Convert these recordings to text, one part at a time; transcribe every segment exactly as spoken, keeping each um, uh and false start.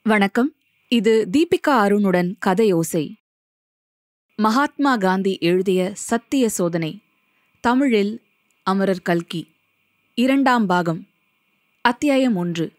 வணக்கம். இது தீபிகா அருணுடன் கதையோசை. மகாத்மா காந்தி எழுதிய சத்திய சோதனை, தமிழில் அமரர் கல்கி, இரண்டாம் பாகம், அத்தியாயம் ஒன்று.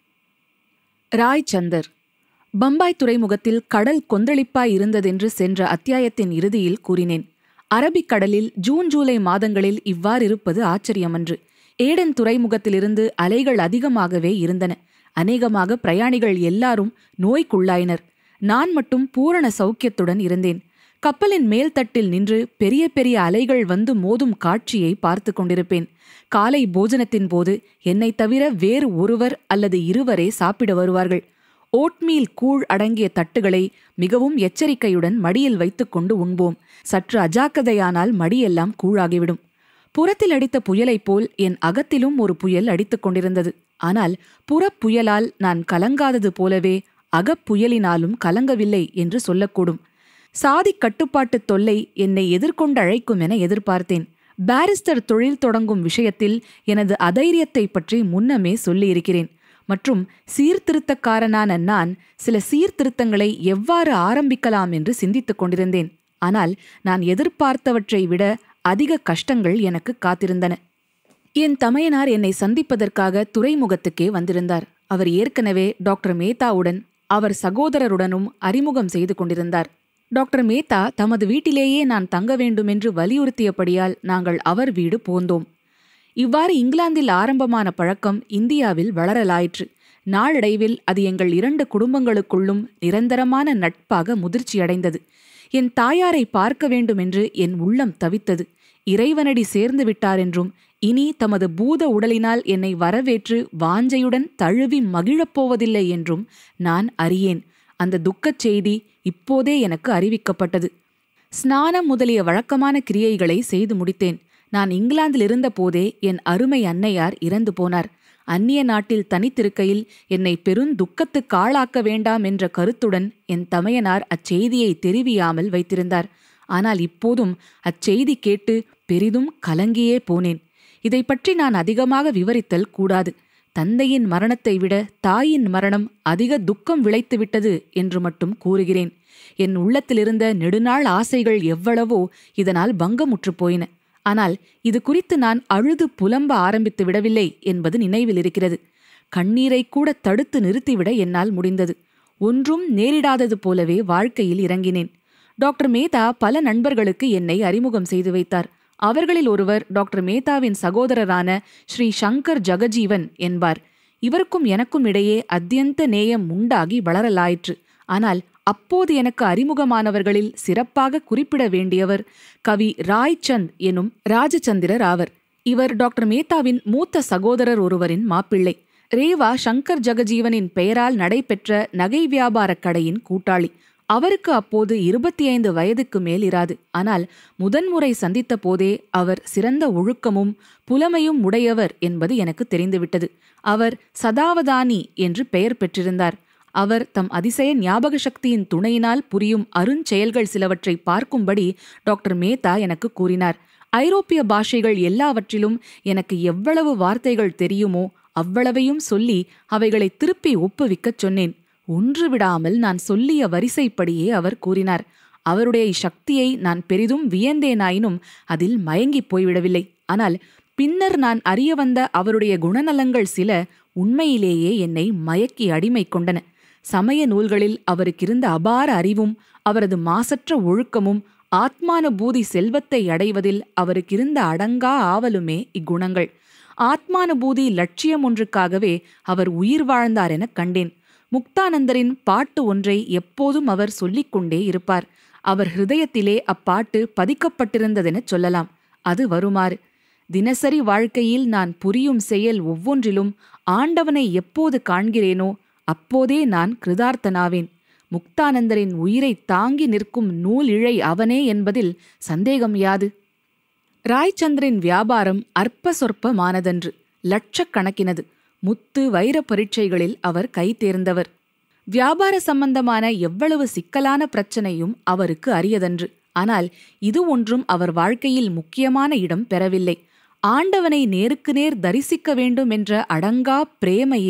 ராய் சந்தர். பம்பாய் துறைமுகத்தில் கடல் கொந்தளிப்பாய் இருந்ததென்று சென்ற அத்தியாயத்தின் இறுதியில் கூறினேன். அரபிக்கடலில் ஜூன் ஜூலை மாதங்களில் இவ்வாறிருப்பது ஆச்சரியமன்று. ஏடன் துறைமுகத்திலிருந்து அலைகள் அதிகமாகவே இருந்தன. அநேகமாக பிரயாணிகள் எல்லாரும் நோய்க்குள்ளாயினர். நான் மட்டும் பூரண சௌக்கியத்துடன் இருந்தேன். கப்பலின் மேல்தட்டில் நின்று பெரிய பெரிய அலைகள் வந்து மோதும் காட்சியை பார்த்து கொண்டிருப்பேன். காலை போஜனத்தின் போது என்னை தவிர வேறு ஒருவர் அல்லது இருவரே சாப்பிட வருவார்கள். ஓட்மீல் கூழ் அடங்கிய தட்டுகளை மிகவும் எச்சரிக்கையுடன் மடியில் வைத்துக்கொண்டு உண்போம். சற்று அஜாக்கிரதையானால் மடியெல்லாம் கூழாகிவிடும். புறத்தில் அடித்த புயலைப் போல் என் அகத்திலும் ஒரு புயல் அடித்துக் கொண்டிருந்தது. ஆனால் புறப்புயலால் நான் கலங்காதது போலவே அகப்புயலினாலும் கலங்கவில்லை என்று சொல்லக்கூடும். சாதி கட்டுப்பாட்டு தொல்லை என்னை எதிர்கொண்டு அழைக்கும் என எதிர்பார்த்தேன். பாரிஸ்டர் தொழில் தொடங்கும் விஷயத்தில் எனது அதைரியத்தை பற்றி முன்னமே சொல்லியிருக்கிறேன். மற்றும் சீர்திருத்தக்காரனான நான் சில சீர்திருத்தங்களை எவ்வாறு ஆரம்பிக்கலாம் என்று சிந்தித்துக் கொண்டிருந்தேன். ஆனால் நான் எதிர்பார்த்தவற்றை விட அதிக கஷ்டங்கள் எனக்கு காத்திருந்தன. என் தமையனார் என்னை சந்திப்பதற்காக துறைமுகத்துக்கே வந்திருந்தார். அவர் ஏற்கனவே டாக்டர் மேத்தாவுடன் அவர் சகோதரருடனும் அறிமுகம் செய்து கொண்டிருந்தார். டாக்டர் மேத்தா தமது வீட்டிலேயே நான் தங்க வேண்டுமென்று வலியுறுத்தியபடியால் நாங்கள் அவர் வீடு போந்தோம். இவ்வாறு இங்கிலாந்தில் ஆரம்பமான பழக்கம் இந்தியாவில் வளரலாயிற்று. நாளடைவில் அது எங்கள் இரண்டு குடும்பங்களுக்குள்ளும் நிரந்தரமான நட்பாக முதிர்ச்சியடைந்தது. என் தாயாரை பார்க்க வேண்டுமென்று என் உள்ளம் தவித்தது. இறைவனடி சேர்ந்து விட்டார் என்றும் இனி தமது பூத உடலினால் என்னை வரவேற்று வாஞ்சையுடன் தழுவி மகிழப்போவதில்லை என்றும் நான் அறியேன். அந்த துக்கச் செய்தி இப்போதே எனக்கு அறிவிக்கப்பட்டது. ஸ்நானம் முதலிய வழக்கமான கிரியைகளை செய்து முடித்தேன். நான் இங்கிலாந்தில் இருந்த போதே என் அருமை அன்னையார் இறந்து போனார். அந்நிய நாட்டில் தனித்திருக்கையில் என்னை பெருந்துக்கத்துக்கு ஆளாக்க வேண்டாம் என்ற கருத்துடன் என் தமையனார் அச்செய்தியை தெரிவியாமல் வைத்திருந்தார். ஆனால் இப்போதும் அச்செய்தி கேட்டு பெரிதும் கலங்கியே போனேன். இதை பற்றி நான் அதிகமாக விவரித்தல் கூடாது. தந்தையின் மரணத்தை விட தாயின் மரணம் அதிக துக்கம் விளைத்துவிட்டது என்று மட்டும் கூறுகிறேன். என் உள்ளத்திலிருந்த நெடுநாள் ஆசைகள் எவ்வளவோ இதனால் பங்கமுற்று போயின. ஆனால் இது குறித்து நான் அழுது புலம்ப ஆரம்பித்து விடவில்லை என்பது நினைவில் இருக்கிறது. கண்ணீரை கூட தடுத்து நிறுத்திவிட என்னால் முடிந்தது. ஒன்றும் நேரிடாதது போலவே வாழ்க்கையில் இறங்கினேன். டாக்டர் மேத்தா பல நண்பர்களுக்கு என்னை அறிமுகம் செய்து வைத்தார். அவர்களில் ஒருவர் டாக்டர் மேத்தாவின் சகோதரரான ஸ்ரீ சங்கர் ஜகஜீவன் என்பார். இவருக்கும் எனக்கும் இடையே அத்தியந்த நேயம் உண்டாகி வளரலாயிற்று. ஆனால் அப்போது எனக்கு அறிமுகமானவர்களில் சிறப்பாக குறிப்பிட வேண்டியவர் கவி ராய்சந்த் எனும் ராஜச்சந்திரர் ஆவர். இவர் டாக்டர் மேத்தாவின் மூத்த சகோதரர் ஒருவரின் மாப்பிள்ளை. ரேவா சங்கர் ஜகஜீவனின் பெயரால் நடைபெற்ற நகை வியாபாரக் கடையின் கூட்டாளி. அவருக்கு அப்போது இருபத்தி ஐந்து வயதுக்கு மேல் இராது. ஆனால் முதன்முறை சந்தித்த போதே அவர் சிறந்த ஒழுக்கமும் புலமையும் உடையவர் என்பது எனக்கு தெரிந்துவிட்டது. அவர் சதாவதானி என்று பெயர் பெற்றிருந்தார். அவர் தம் அதிசய ஞாபக சக்தியின் துணையினால் புரியும் அருஞ்செயல்கள் சிலவற்றை பார்க்கும்படி டாக்டர் மேத்தா எனக்கு கூறினார். ஐரோப்பிய பாஷைகள் எல்லாவற்றிலும் எனக்கு எவ்வளவு வார்த்தைகள் தெரியுமோ அவ்வளவையும் சொல்லி அவைகளை திருப்பி ஒப்புவிக்கச் சொன்னேன். ஒன்று விடாமல் நான் சொல்லிய வரிசைப்படியே அவர் கூறினார். அவருடைய இச்சக்தியை நான் பெரிதும் வியந்தேனாயினும் அதில் மயங்கிப் போய்விடவில்லை. ஆனால் பின்னர் நான் அறிய வந்த அவருடைய குணநலங்கள் சில உண்மையிலேயே என்னை மயக்கி அடிமை கொண்டன. சமய நூல்களில் அவருக்கிருந்த அபார அறிவும் அவரது மாசற்ற ஒழுக்கமும் ஆத்மானுபூதி செல்வத்தை அடைவதில் அவருக்கிருந்த அடங்கா ஆவலுமே இக்குணங்கள். ஆத்மானுபூதி லட்சியம் ஒன்றுக்காகவே அவர் உயிர் வாழ்ந்தார் எனக் கண்டேன். முக்தானந்தரின் பாட்டு ஒன்றை எப்போதும் அவர் சொல்லிக்கொண்டே இருப்பார். அவர் ஹிருதயத்திலே அப்பாட்டு பதிக்கப்பட்டிருந்ததெனச் சொல்லலாம். அது வருமாறு: தினசரி வாழ்க்கையில் நான் புரியும் செயல் ஒவ்வொன்றிலும் ஆண்டவனை எப்போது காண்கிறேனோ அப்போதே நான் கிருதார்த்தனாவேன். முக்தானந்தரின் உயிரை தாங்கி நிற்கும் நூல் இழை அவனே என்பதில் சந்தேகம் யாது? ராய்சந்திரின் வியாபாரம் அற்ப சொற்பமானதன்று, லட்சக்கணக்கினது. முத்து வைர பரீட்சைகளில் அவர் கை தேர்ந்தவர். வியாபார சம்பந்தமான எவ்வளவு சிக்கலான பிரச்சனையும் அவருக்கு அரியதன்று. ஆனால் இது ஒன்றும் அவர் வாழ்க்கையில் முக்கியமான இடம் பெறவில்லை. ஆண்டவனை நேருக்கு நேர் தரிசிக்க வேண்டும் என்ற அடங்கா பிரேமையே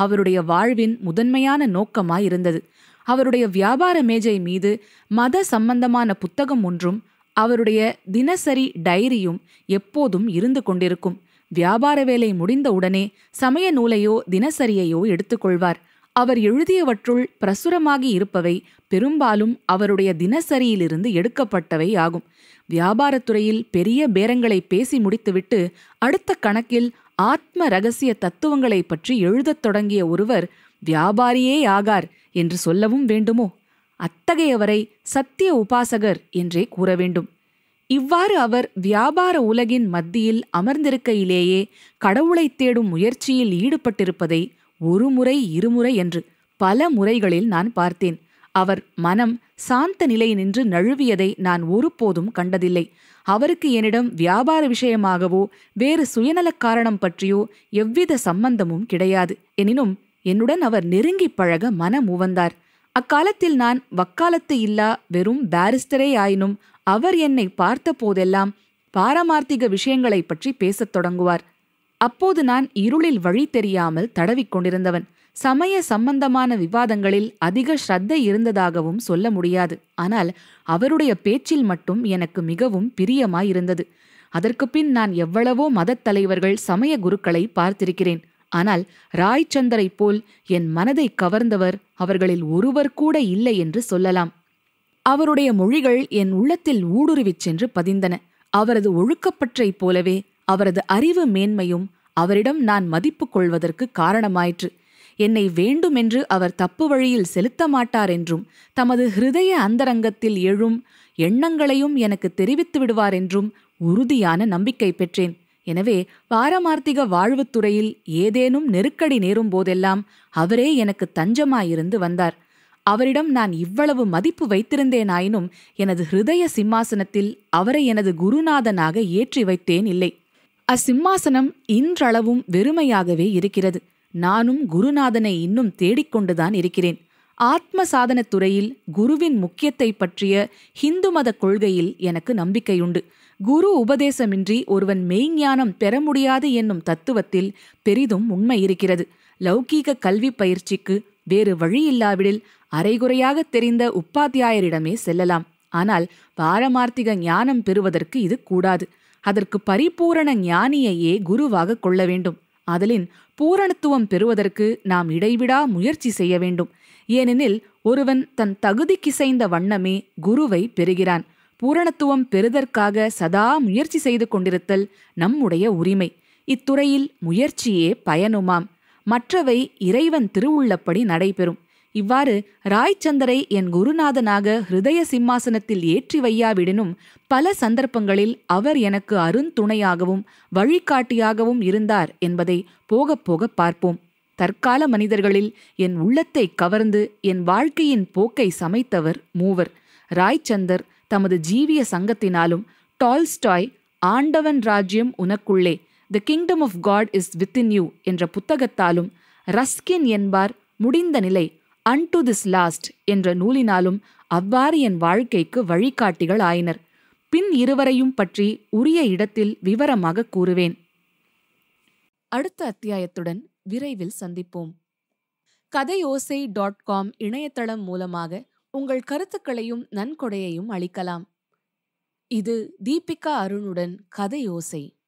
அவருடைய வாழ்வின் முதன்மையான நோக்கமாயிருந்தது. அவருடைய வியாபார மேஜை மீது மத சம்பந்தமான புத்தகம் ஒன்றும் அவருடைய தினசரி டைரியும் எப்போதும் இருந்து கொண்டிருக்கும். வியாபார வேலை முடிந்தவுடனே சமய நூலையோ தினசரியையோ எடுத்துக்கொள்வார். அவர் எழுதியவற்றுள் பிரசுரமாகி இருப்பவை பெரும்பாலும் அவருடைய தினசரியிலிருந்து எடுக்கப்பட்டவை ஆகும். வியாபாரத்துறையில் பெரிய பேரங்களை பேசி முடித்துவிட்டு அடுத்த கணக்கில் ஆத்ம ரகசிய தத்துவங்களை பற்றி எழுதத் தொடங்கிய ஒருவர் வியாபாரியே ஆகார் என்று சொல்லவும் வேண்டுமோ? அத்தகையவரை சத்திய உபாசகர் என்றே கூற வேண்டும். இவ்வாறு அவர் வியாபார உலகின் மத்தியில் அமர்ந்திருக்கையிலேயே கடவுளை தேடும் முயற்சியில் ஈடுபட்டிருப்பதை ஒரு முறை இருமுறை என்று பல முறைகளில் நான் பார்த்தேன். அவர் மனம் சாந்த நிலை நின்று நழுவியதை நான் ஒருபோதும் கண்டதில்லை. அவருக்கு என்னிடம் வியாபார விஷயமாகவோ வேறு சுயநலக் காரணம் பற்றியோ எவ்வித சம்பந்தமும் கிடையாது. எனினும் என்னுடன் அவர் நெருங்கி பழக மனம் உவந்தார். அக்காலத்தில் நான் வக்காலத்து இல்லா வெறும் பாரிஸ்டரே ஆயினும் அவர் என்னை பார்த்த போதெல்லாம் பாரமார்த்திக விஷயங்களை பற்றி பேசத் தொடங்குவார். அப்போது நான் இருளில் வழி தெரியாமல் தடவிக்கொண்டிருந்தவன். சமய சம்பந்தமான விவாதங்களில் அதிக ஸ்ரத்தை இருந்ததாகவும் சொல்ல முடியாது. ஆனால் அவருடைய பேச்சில் மட்டும் எனக்கு மிகவும் பிரியமாயிருந்தது. அதற்கு பின் நான் எவ்வளவோ மதத் தலைவர்கள் சமய குருக்களை பார்த்திருக்கிறேன். ஆனால் ராய்ச்சந்தரை போல் என் மனதை கவர்ந்தவர் அவர்களில் ஒருவர் கூட இல்லை என்று சொல்லலாம். அவருடைய மொழிகள் என் உள்ளத்தில் ஊடுருவிச் சென்று பதிந்தன. அவரது ஒழுக்கப்பற்றைப் போலவே அவரது அறிவு மேன்மையும் அவரிடம் நான் மதிப்பு கொள்வதற்கு காரணமாயிற்று. என்னை வேண்டுமென்று அவர் தப்பு வழியில் செலுத்த மாட்டார் என்றும் தமது ஹிருதய அந்தரங்கத்தில் எழும் எண்ணங்களையும் எனக்கு தெரிவித்து விடுவார் என்றும் உறுதியான நம்பிக்கை பெற்றேன். எனவே பாரமார்த்திக வாழ்வுத்துறையில் ஏதேனும் நெருக்கடி நேரும் போதெல்லாம் அவரே எனக்கு தஞ்சமாயிருந்து வந்தார். அவரிடம் நான் இவ்வளவு மதிப்பு வைத்திருந்தேனாயினும் எனது ஹிருதய சிம்மாசனத்தில் அவரை எனது குருநாதனாக ஏற்றி வைத்தேன் இல்லை. அச்சிம்மாசனம் இன்றளவும் வெறுமையாகவே இருக்கிறது. நானும் குருநாதனை இன்னும் தேடிக்கொண்டுதான் இருக்கிறேன். ஆத்ம சாதனத் துறையில் குருவின் முக்கியத்தை பற்றிய ஹிந்து மத கொள்கையில் எனக்கு நம்பிக்கையுண்டு. குரு உபதேசமின்றி ஒருவன் மெய்ஞானம் பெற முடியாது என்னும் தத்துவத்தில் பெரிதும் உண்மை இருக்கிறது. லௌகீக கல்வி பயிற்சிக்கு வேறு வழியில்லாவிடில் அரைகுறையாக தெரிந்த உப்பாத்தியாயரிடமே செல்லலாம். ஆனால் பாரமார்த்திக ஞானம் பெறுவதற்கு இது கூடாது. அதற்கு பரிபூரண ஞானியையே குருவாக கொள்ள வேண்டும். ஆதலின் பூரணத்துவம் பெறுவதற்கு நாம் இடைவிடா முயற்சி செய்ய வேண்டும். ஏனெனில் ஒருவன் தன் தகுதிக்கிசைந்த வண்ணமே குருவை பெறுகிறான். பூரணத்துவம் பெறுதற்காக சதா முயற்சி செய்து கொண்டிருத்தல் நம்முடைய உரிமை. இத்துறையில் முயற்சியே பயனுமாம். மற்றவை இறைவன் திருவுள்ளப்படி நடைபெறும். இவ்வாறு ராய்ச்சந்தரை என் குருநாதனாக ஹிருதய சிம்மாசனத்தில் ஏற்றி வையாவிடனும் பல சந்தர்ப்பங்களில் அவர் எனக்கு அருந்துணையாகவும் வழிகாட்டியாகவும் இருந்தார் என்பதை போக போக பார்ப்போம். தற்கால மனிதர்களில் என் உள்ளத்தை கவர்ந்து என் வாழ்க்கையின் போக்கை சமைத்தவர் மூவர். ராய்ச்சந்தர் தமது ஜீவிய சங்கத்தினாலும், டால்ஸ்டாய் ஆண்டவன் ராஜ்யம் உனக்குள்ளே, the kingdom of God is within you என்ற புத்தகத்தாலும், ரஸ்கின் என்பார் முடிந்த நிலை அன்டு திஸ் லாஸ்ட் என்ற நூலினாலும் அவ்வாறு என் வாழ்க்கைக்கு வழிகாட்டிகள் ஆயினர். பின் இருவரையும் பற்றி உரிய இடத்தில் விவரமாக கூறுவேன். அடுத்த அத்தியாயத்துடன் விரைவில் சந்திப்போம். கதையோசை டாட் காம் இணையதளம் மூலமாக உங்கள் கருத்துக்களையும் நன்கொடையையும் அளிக்கலாம். இது தீபிகா அருணுடன் கதையோசை.